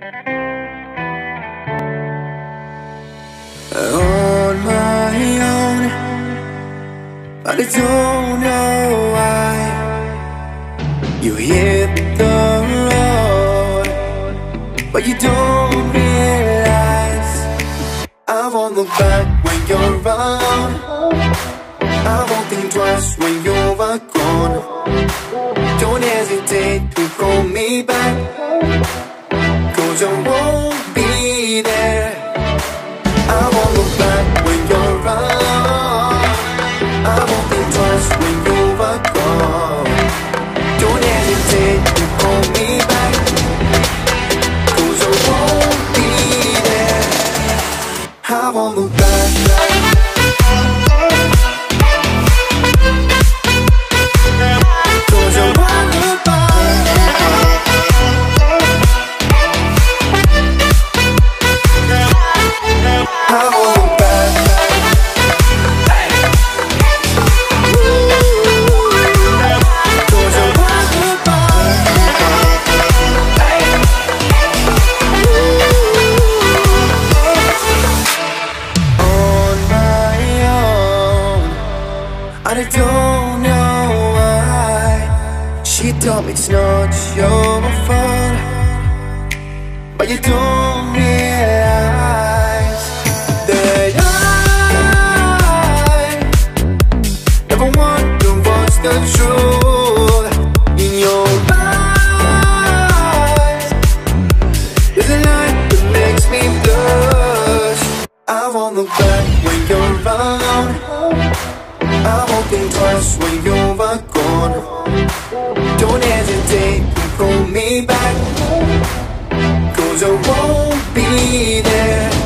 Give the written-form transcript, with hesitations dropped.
On my own, but I don't know why you hit the road, but you don't realize I won't look back when you're around. I won't think twice when you're gone. Don't hesitate to call me back, 'cause I won't be there. I won't look back when you're around. I won't think twice when you're gone. Don't hesitate to call me back, 'cause I won't be there. I won't look back. I don't know why she told me it's not your fault, but you don't realize that I never want to watch the truth in your eyes. There's a light that makes me blush. I won't look back when you're around. I won't think twice when you're gone. Don't hesitate to call me back, 'cause I won't be there.